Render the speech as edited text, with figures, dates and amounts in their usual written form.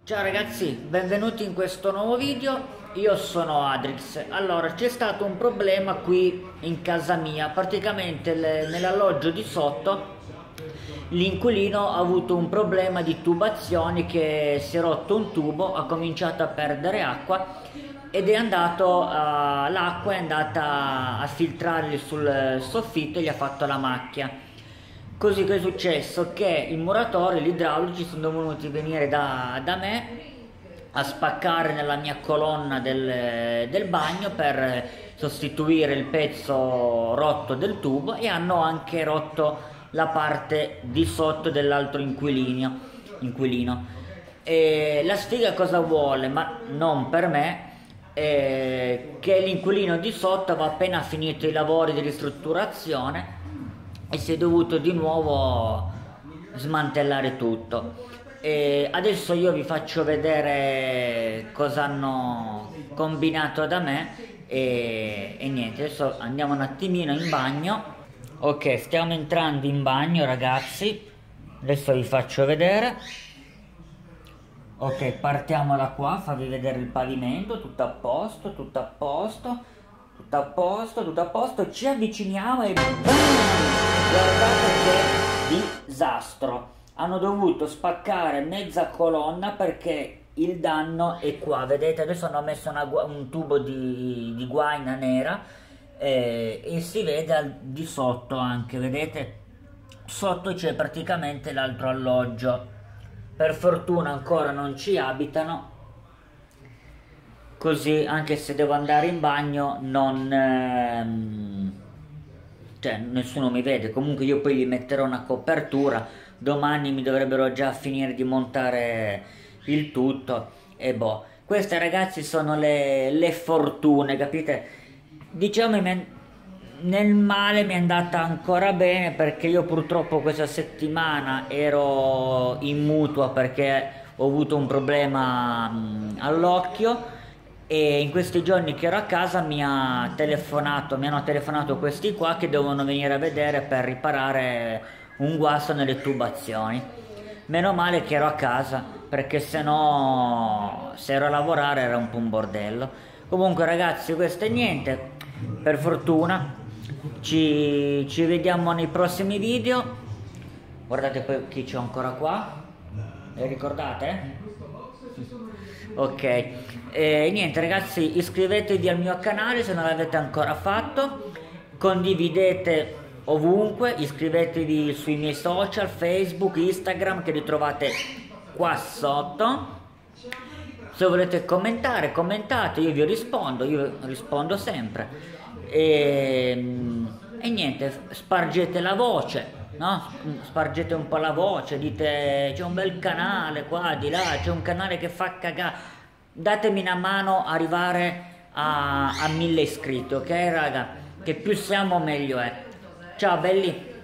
Ciao ragazzi, benvenuti in questo nuovo video. Io sono Adrix. Allora, c'è stato un problema qui in casa mia. Praticamente nell'alloggio di sotto l'inquilino ha avuto un problema di tubazioni, che si è rotto un tubo, ha cominciato a perdere acqua ed è andato, l'acqua è andata a filtrargli sul soffitto e gli ha fatto la macchia. Così che è successo che i muratori, gli idraulici sono dovuti venire da me a spaccare nella mia colonna del bagno per sostituire il pezzo rotto del tubo, e hanno anche rotto la parte di sotto dell'altro inquilino. E la sfiga cosa vuole? Ma non per me, che l'inquilino di sotto aveva appena finito i lavori di ristrutturazione e si è dovuto di nuovo smantellare tutto. E adesso io vi faccio vedere cosa hanno combinato da me e niente, adesso andiamo un attimino in bagno. Ok, stiamo entrando in bagno ragazzi, adesso vi faccio vedere. Ok, partiamo da qua, farvi vedere il pavimento, tutto a posto, tutto a posto, tutto a posto, tutto a posto. Ci avviciniamo e boom! Guardate che disastro! Hanno dovuto spaccare mezza colonna perché il danno è qua, vedete? Adesso hanno messo un tubo di guaina nera, e si vede di sotto anche, vedete? Sotto c'è praticamente l'altro alloggio. Per fortuna ancora non ci abitano, così anche se devo andare in bagno cioè nessuno mi vede. Comunque io poi gli metterò una copertura, domani mi dovrebbero già finire di montare il tutto e boh. Queste ragazzi sono le fortune, capite? Diciamo nel male mi è andata ancora bene, perché io purtroppo questa settimana ero in mutua perché ho avuto un problema all'occhio, e in questi giorni che ero a casa mi hanno telefonato questi qua che devono venire a vedere per riparare un guasto nelle tubazioni. Meno male che ero a casa, perché se no, se ero a lavorare era un po' un bordello. Comunque ragazzi, questo è niente, per fortuna. Ci vediamo nei prossimi video. Guardate poi chi c'è ancora qua, le ricordate? Ok, niente ragazzi, iscrivetevi al mio canale se non l'avete ancora fatto, condividete ovunque, iscrivetevi sui miei social, Facebook, Instagram, che li trovate qua sotto. Se volete commentare, commentate, io rispondo sempre. E niente, spargete la voce, no? Spargete un po' la voce, dite c'è un bel canale qua, di là, c'è un canale che fa cagare. Datemi una mano a arrivare a 1000 iscritti, ok raga? Che più siamo meglio è. Ciao belli!